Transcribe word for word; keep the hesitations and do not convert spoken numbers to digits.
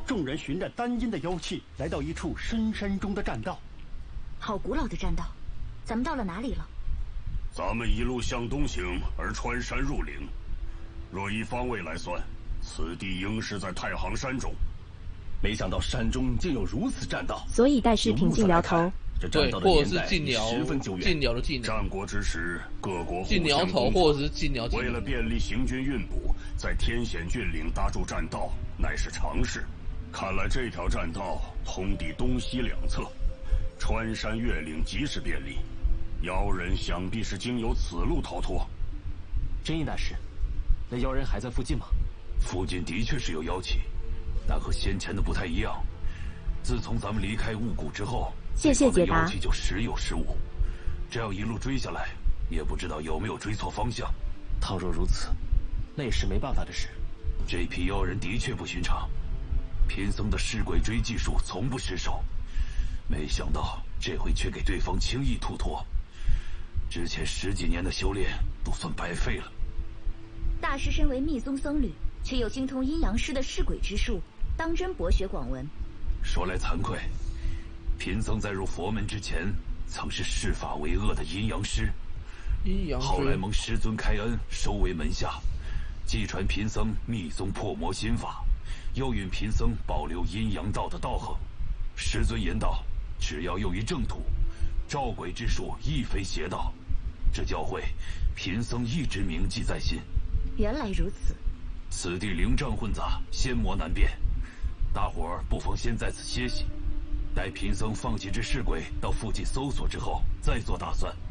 众人循着丹音的妖气，来到一处深山中的栈道。 好古老的栈道，咱们到了哪里了？ 咱们一路向东行，而穿山入岭。若以方位来算，此地应是在太行山中。 没想到山中竟有如此栈道。 所以戴氏平静摇头。 这栈道的年代十分久远。 进鸟的进鸟。 战国之时，各国进鸟头或者是进鸟。 为了便利行军运补，在天险峻岭搭筑栈道，乃是常事。看来这条栈道通抵东西两侧，穿山越岭极是便利。妖人想必是经由此路逃脱。 真义大师，那妖人还在附近吗？ 附近的确是有妖气，但和先前的不太一样。自从咱们离开雾谷之后， 谢谢解答。 妖气就时有时无，这样一路追下来，也不知道有没有追错方向。 倘若如此，那也是没办法的事。 这批妖人的确不寻常，贫僧的尸鬼追技术从不失手，没想到这回却给对方轻易突脱。之前十几年的修炼都算白费了。 大师身为密宗僧侣，却又精通阴阳师的尸鬼之术，当真博学广闻。 说来惭愧，贫僧在入佛门之前，曾是视法为恶的阴阳师。 阴阳师后来蒙师尊开恩，收为门下，继传贫僧密宗破魔心法，又允贫僧保留阴阳道的道行。师尊言道，只要用于正途，召鬼之术亦非邪道。这教诲，贫僧一直铭记在心。 原来如此。 此地灵瘴混杂，仙魔难辨，大伙儿不妨先在此歇息，待贫僧放几只尸鬼到附近搜索之后，再做打算。